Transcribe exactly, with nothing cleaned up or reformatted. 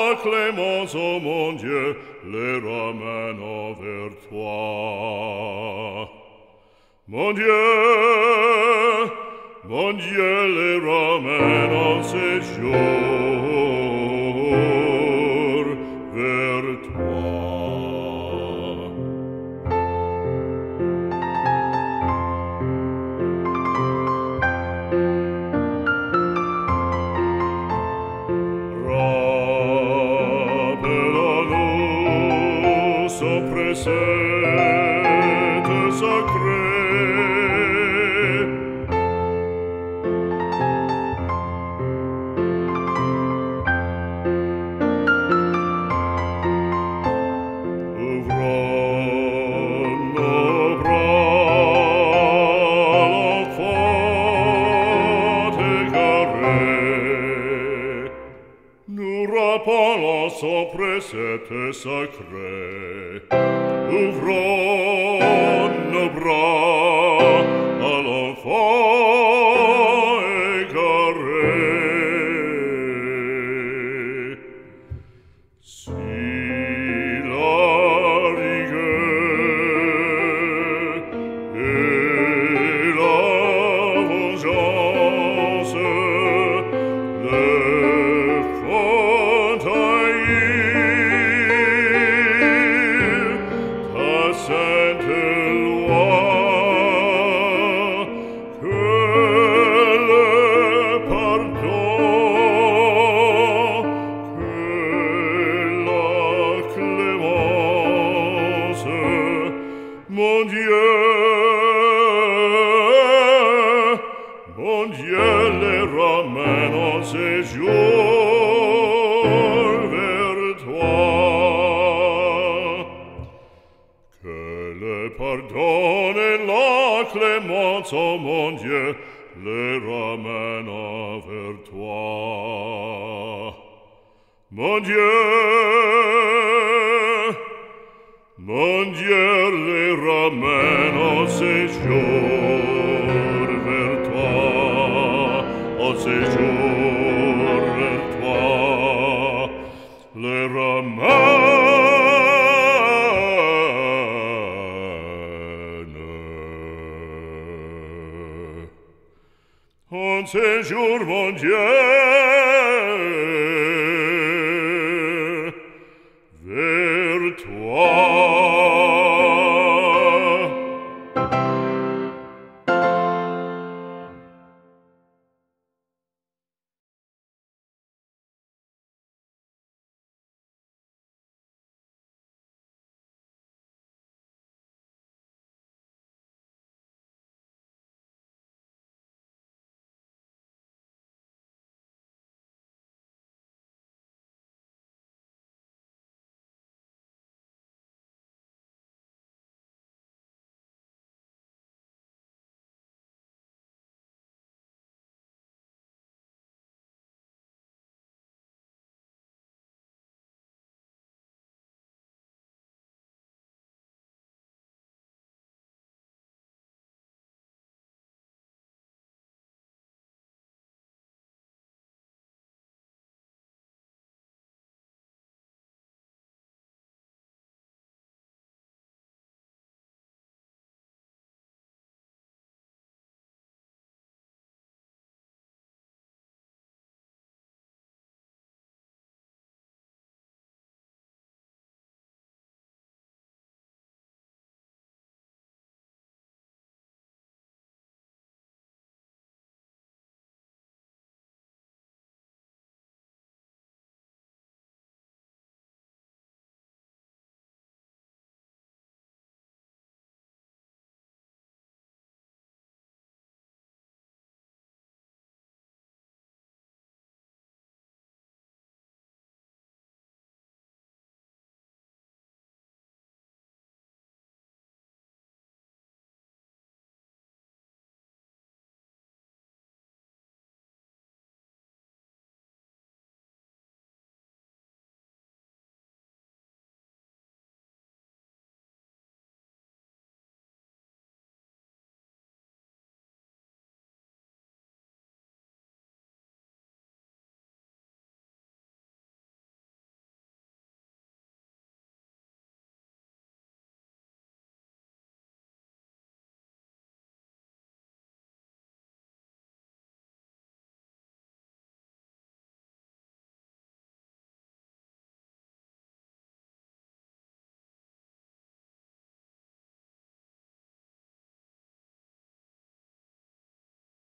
la clémence, ô mon Dieu, les ramène vers toi. Mon Dieu, mon Dieu, les ramène en séjour vers toi. Rappelle-nous son précepte sacré. Rappelons son précepte sacré, ouvrons nos bras à l'enfant égaré. Si la rigueur et la vengeance le font sainte loi, que le pardon, que la clémence, mon Dieu, mon Dieu, les ramène en séjour vers toi. Pardonne la clémence, ô mon Dieu, les ramène vers toi. Mon Dieu, mon Dieu, les ramène en séjour vers toi, en séjour vers toi, les ramène en séjour, mon Dieu,